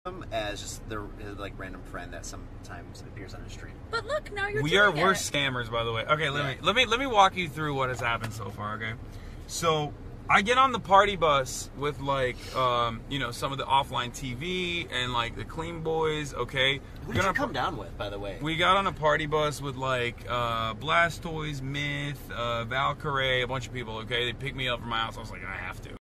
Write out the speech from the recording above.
as just their like random friend that sometimes appears on the stream. But look, now you're we're scammers, by the way. Okay, let me walk you through what has happened so far. Okay, so I get on the party bus with like you know, some of the offline TV and like the clean boys. Okay, Who did you come down with, by the way? We got on a party bus with like Blastoise, Myth, Valkyrie, a bunch of people. Okay, they picked me up from my house. I was like, I have to.